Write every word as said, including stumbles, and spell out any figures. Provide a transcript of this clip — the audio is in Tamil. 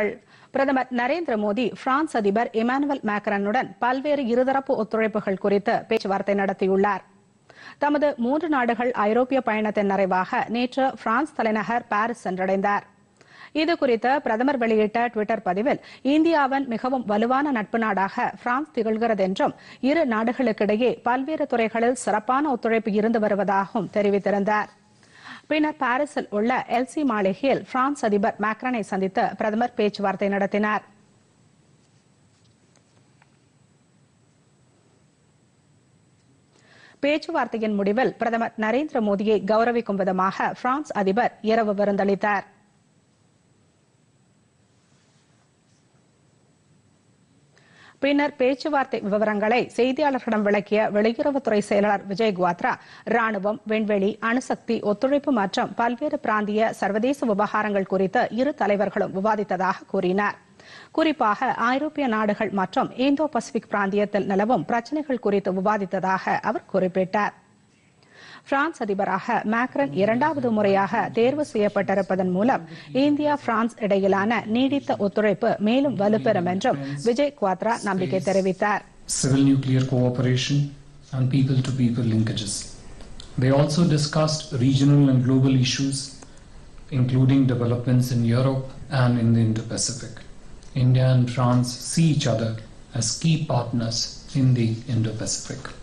பிரதமர் நரேந்திர மோடி பிரான்ஸ் அதிபர் இமானுவேல் மேக்ரானுடன் பல்வேறு இருதரப்பு ஒத்துழைப்புகள் குறித்து பேச்சுவார்த்தை நடத்தியுள்ளார். தமது மூன்று நாடுகள் ஐரோப்பிய பயணத்தின் நிறைவாக நேற்று பிரான்ஸ் தலைநகர் பாரிஸ் சென்றடைந்தார். இதுகுறித்து பிரதமர் வெளியிட்ட டுவிட்டர் பதிவில் இந்தியாவின் மிகவும் வலுவான நட்பு நாடாக பிரான்ஸ் திகழ்கிறது என்றும் இரு நாடுகளுக்கிடையே பல்வேறு துறைகளில் சிறப்பான ஒத்துழைப்பு இருந்து வருவதாகவும் தெரிவித்திருந்தார். பின்னர் பாரிஸில் உள்ள எல்சி மாளிகையில் பிரான்ஸ் அதிபர் மேக்ரானை சந்தித்து பிரதமர் பேச்சுவார்த்தை நடத்தினார். பேச்சுவார்த்தையின் முடிவில் பிரதமர் நரேந்திர மோடியை கௌரவிக்கும் விதமாக பிரான்ஸ் அதிபர் இரவு விருந்தளித்தார். பின்னர் பேச்சுவார்த்தை விவரங்களை செய்தியாளர்களிடம் விளக்கிய வெளியுறவுத்துறை செயலாளர் விஜய் குவாத்ரா, ராணுவம், விண்வெளி, அணுசக்தி, ஒத்துழைப்பு மற்றும் பல்வேறு பிராந்திய சர்வதேச விவகாரங்கள் குறித்து இரு தலைவர்களும் விவாதித்ததாக கூறினார். குறிப்பாக ஐரோப்பிய நாடுகள் மற்றும் இந்தோ பசிபிக் பிராந்தியத்தில் நிலவும் பிரச்சினைகள் குறித்து விவாதித்ததாக அவர் குறிப்பிட்டார். பிரான்ஸ் அதிபராக மேக்ரன் இரண்டாவது முறையாக தேர்வு செய்யப்பட்டிருப்பதன் மூலம் இந்தியா பிரான்ஸ் இடையிலான நீடித்த ஒத்துழைப்பு மேலும் வலுப்பெறும் என்றும் விஜய் குவாத்ரா நம்பிக்கை தெரிவித்தார். Civil nuclear cooperation and people-to-people linkages. They also discussed regional and global issues, including developments in Europe and in the Indo-Pacific. India and France see each other as key partners in the Indo-Pacific.